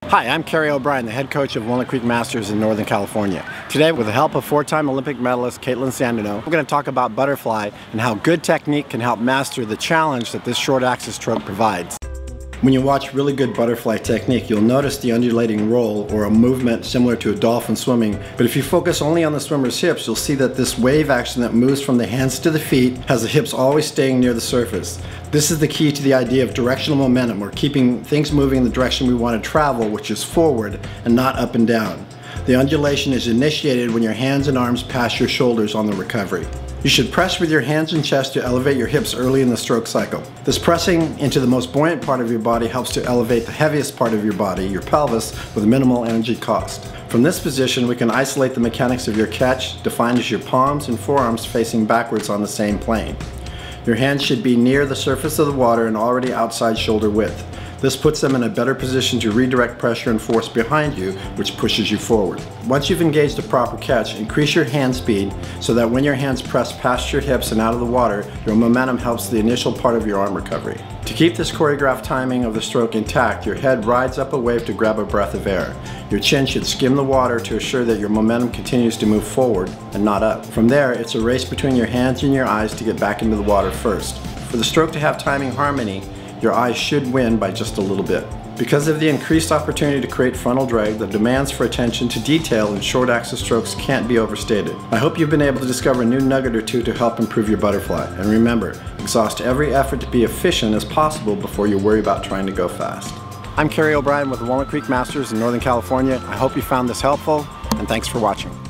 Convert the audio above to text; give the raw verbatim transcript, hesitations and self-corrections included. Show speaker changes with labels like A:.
A: Hi, I'm Kerry O'Brien, the head coach of Walnut Creek Masters in Northern California. Today, with the help of four-time Olympic medalist Kaitlin Sandeno, we're going to talk about butterfly and how good technique can help master the challenge that this short axis stroke provides. When you watch really good butterfly technique, you'll notice the undulating roll, or a movement similar to a dolphin swimming. But if you focus only on the swimmer's hips, you'll see that this wave action that moves from the hands to the feet has the hips always staying near the surface. This is the key to the idea of directional momentum, or keeping things moving in the direction we want to travel, which is forward and not up and down. The undulation is initiated when your hands and arms pass your shoulders on the recovery. You should press with your hands and chest to elevate your hips early in the stroke cycle. This pressing into the most buoyant part of your body helps to elevate the heaviest part of your body, your pelvis, with minimal energy cost. From this position, we can isolate the mechanics of your catch, defined as your palms and forearms facing backwards on the same plane. Your hands should be near the surface of the water and already outside shoulder width. This puts them in a better position to redirect pressure and force behind you, which pushes you forward. Once you've engaged a proper catch, increase your hand speed so that when your hands press past your hips and out of the water, your momentum helps the initial part of your arm recovery. To keep this choreographed timing of the stroke intact, your head rides up a wave to grab a breath of air. Your chin should skim the water to assure that your momentum continues to move forward and not up. From there, it's a race between your hands and your eyes to get back into the water first. For the stroke to have timing harmony, your eyes should win by just a little bit. Because of the increased opportunity to create frontal drag, the demands for attention to detail in short axis strokes can't be overstated. I hope you've been able to discover a new nugget or two to help improve your butterfly. And remember, exhaust every effort to be efficient as possible before you worry about trying to go fast. I'm Kerry O'Brien with the Walnut Creek Masters in Northern California. I hope you found this helpful, and thanks for watching.